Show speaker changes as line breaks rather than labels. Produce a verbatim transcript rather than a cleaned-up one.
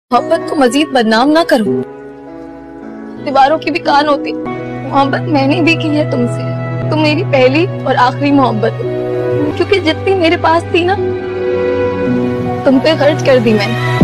मोहब्बत को मजीद बदनाम ना करो। दीवारों की भी कान होती। मोहब्बत मैंने भी की है तुमसे। तुम मेरी पहली और आखिरी मोहब्बत हो, क्योंकि जितनी मेरे पास थी ना तुम पे खर्च कर दी मैंने।